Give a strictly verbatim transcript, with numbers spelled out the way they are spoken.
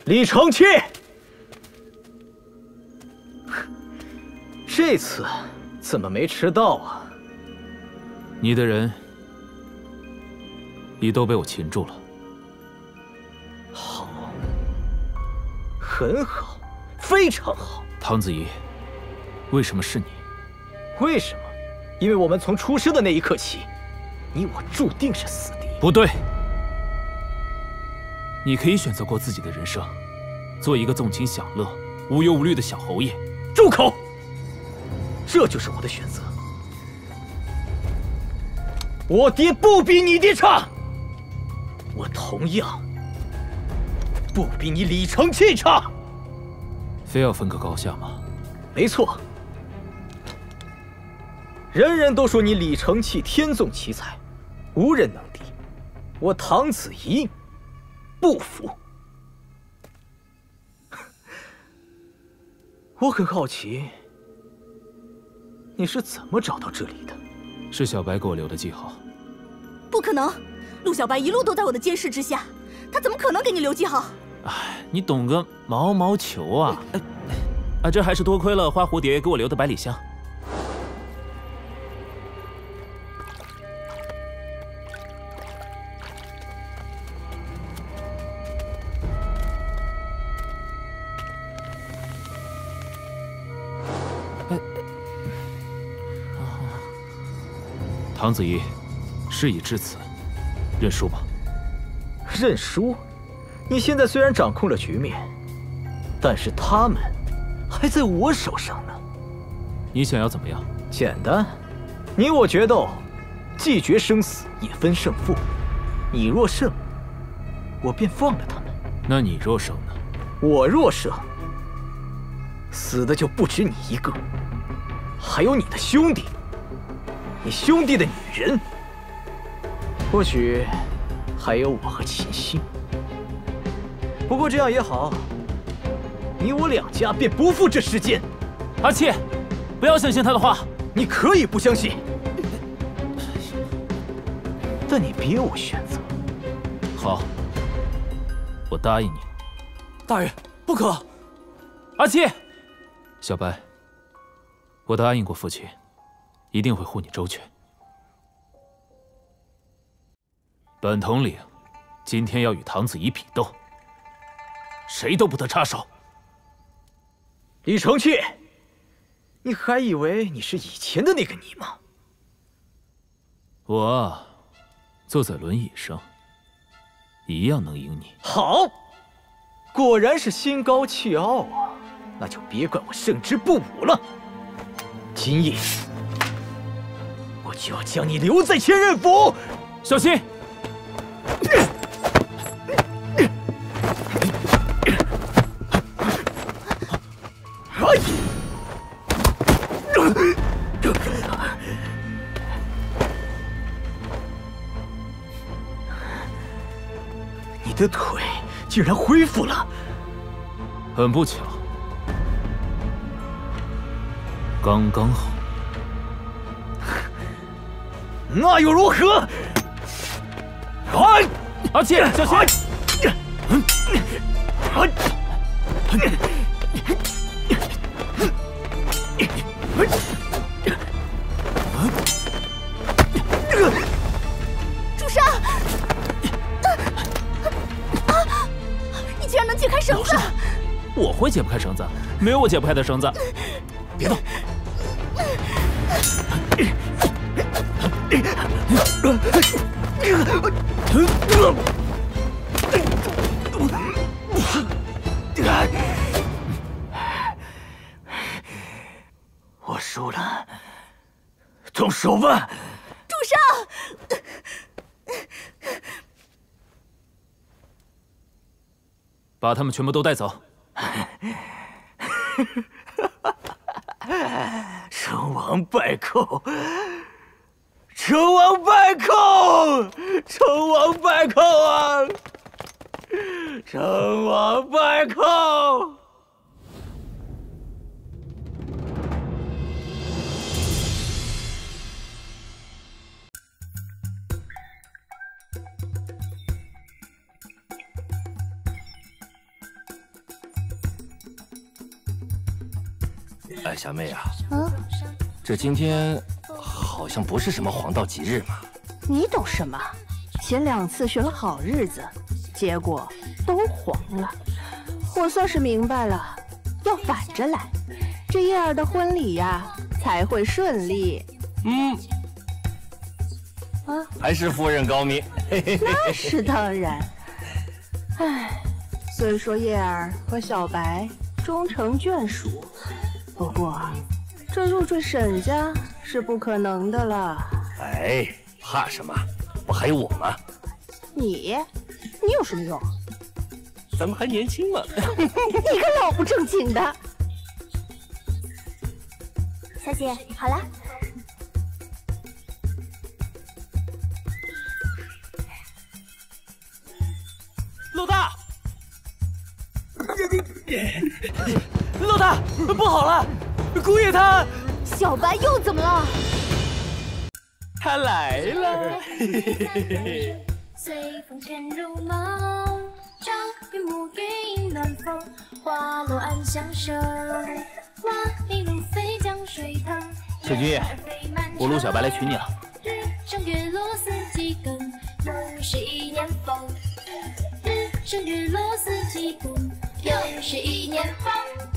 李承器，这次怎么没迟到啊？ 你的人已都被我擒住了。 好，很好，非常好。 唐子怡，为什么是你？ 为什么？因为我们从出生的那一刻起，你我注定是死敌。 不对，你可以选择过自己的人生，做一个纵情享乐、无忧无虑的小侯爷。 住口！这就是我的选择。我爹不比你爹差，我同样不比你李承器差。 非要分个高下吗？ 没错。人人都说你李承器天纵奇才，无人能敌。我唐子怡不服。我很好奇，你是怎么找到这里的？ 是小白给我留的记号。 不可能，陆小白一路都在我的监视之下，他怎么可能给你留记号？ 哎，你懂个毛毛球啊！哎，啊，这还是多亏了花蝴蝶给我留的百里香。唐子怡，事已至此，认输吧。 认输？你现在虽然掌控了局面，但是他们还在我手上呢。 你想要怎么样？ 简单，你我决斗，既决生死，也分胜负。你若胜，我便放了他们； 那你若胜呢？ 我若胜，死的就不止你一个，还有你的兄弟。你兄弟的女人，或许还有我和秦心。不过这样也好，你我两家便不负这世间。 阿七，不要相信他的话。 你可以不相信，但你别无选择。 好，我答应你。 大人，不可！ 阿七，小白，我答应过父亲。一定会护你周全。本统领今天要与唐子怡比斗，谁都不得插手。 李承器，你还以为你是以前的那个你吗？ 我坐在轮椅上，一样能赢你。 好，果然是心高气傲啊！那就别怪我胜之不武了。今夜我就要将你留在千仞府。 小心！ 你的腿竟然恢复了， 很不巧，刚刚好。 那又如何？ 阿七，小心！ 朱砂！啊！你竟然能解开绳子！ 我会解不开绳子，没有我解不开的绳子。别动！ 我输了，动手吧！ 朱砂， 把他们全部都带走。 成王败寇！成王败寇！成王败寇啊！成王败寇！ 哎，小妹啊， 嗯， 这今天好像不是什么黄道吉日嘛？ 你懂什么？前两次选了好日子，结果都黄了。我算是明白了，要反着来，这叶儿的婚礼呀才会顺利。 嗯， 啊， 还是夫人高明。 那是当然。唉，虽说叶儿和小白终成眷属，不过这入赘沈家是不可能的了。 哎，怕什么？不还有我吗？ 你，你有什么用？ 咱们还年轻嘛。 你可老不正经的。 小姐，好了。 老大，老大，不好了，姑爷他小白又怎么了？ 他来了。 随风潜入梦，朝云暮云暖风，花落暗香生。花影如飞江水腾。 小君，我陆小白来娶你了。 日升月落四季更，又是一年丰。日升月落四季更，又是一年丰。